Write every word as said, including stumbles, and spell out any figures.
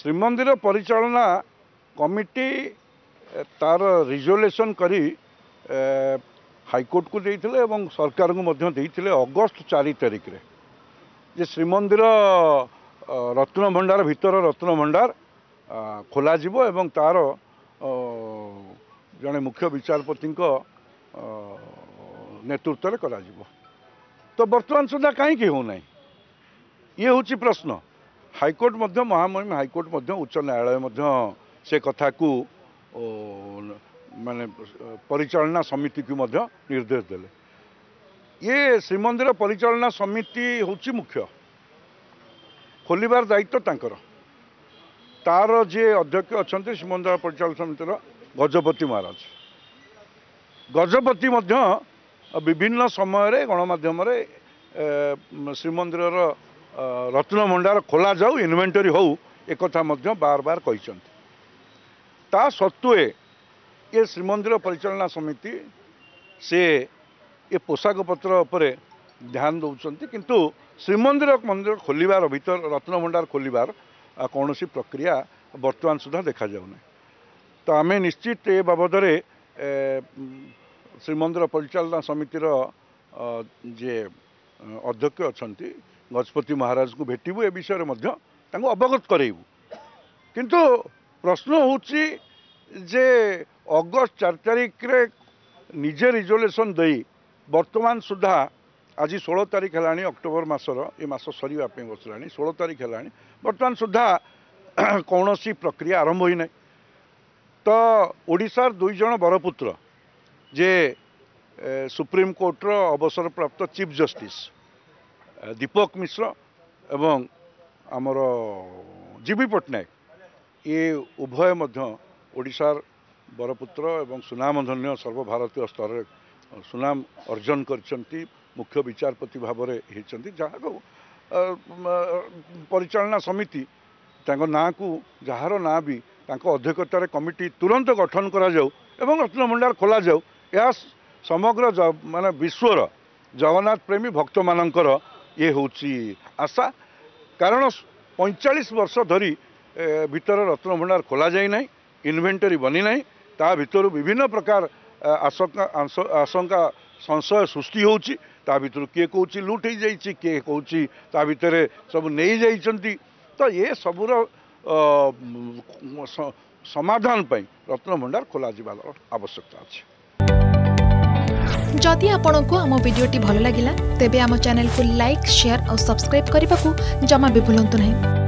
श्रीमंदिर परिचालना कमिटी तार रिजोल्यूशन करी हाईकोर्ट को देइथिले एवं सरकार को मध्य देइथिले अगस्त चार तारिख रे जे श्रीमंदिर रत्न भंडार भितर रत्न भंडार खोल एवं तार जड़े मुख्य विचारपति नेतृत्व में करा तो बर्तमान सुधा कहीं होना ये हूँ प्रश्न। हाईकोर्ट मध्य महामहिम हाईकोर्ट मध्य उच्च न्यायालय मध्य से कथा को माने परिचालना समिति को मध्य निर्देश देले। ये श्रीमंदिर परिचालना समिति हूँ मुख्य खोलिबार दायित्व तांकर तार जे अध्यक्ष अच्छा श्रीमंदिर परिचालन समितिर गजपति महाराज गजपति मध्य विभिन्न समय गणमाध्यम श्रीमंदिर रत्न भंडार खोल जाऊ इन्वेंटरी हो एक बार बार कहते ता सत्वे ये श्रीमंदिर परिचालना समिति से ये पोशाक पत्र उपरे ध्यान दौरान किंतु श्रीमंदिर मंदिर खोलिबार भीतर रत्न भंडार खोलिबार कौन सी प्रक्रिया बर्तमान सुधा देखा जाऊना। तो आम निश्चित ए बाबद श्रीमंदिर परिचालना समितिर जे अध्यक्ष अच्छा गजपति महाराज को भेटू ए विषय में अवगत करेबू किंतु प्रश्न होची जे अगस्त चार तारिख रे निजे रिजोल्यूशन दे वर्तमान सुधा आज षोल तारिख है अक्टोबर मासर ये मास सरीवा बसला षोल तारिख है वर्तमान सुधा कौन सी प्रक्रिया आरंभ होई ना। तो ओडिशार दुई जन बरपुत्र जे सुप्रीम कोर्टर अवसर प्राप्त चीफ जस्टिस दीपक मिश्र एवं आमर जीवी पट्टनायक ये उभय मध्य ओडिशार बरपुत्र एवं सुनामधन्य सर्वभारतीय स्तर सुनाम अर्जन करछंती मुख्य विचारपति भाव में होती जहाँ को परिचालना समिति ना को जार ना भी अध्यक्षतार कमिटी तुरंत गठन करा जाऊ एवं रत्न भंडार खोल जाऊ यह समग्र माने विश्वर जगन्नाथ प्रेमी भक्त मानकर ये हूँ आशा कारण पैंतालीस वर्ष धरी भीतर रत्न भंडार खोल जाए ना इन्वेंटरी बनी ना ता भीतर विभिन्न प्रकार आशंका आशंका संशय सृष्टि होची ता भीतर किए कौच लुट हो जाइए किए कौच ता भीतर सब नहीं जाइछंती। तो ये सबूर समाधान पाई रत्न भंडार खोल जावार आवश्यकता अच्छी। जदि आपंक आम भिडी भल लगा तेब आम चैनल को लाइक शेयर और सब्सक्राइब करने को जमा भी भूलु नहीं।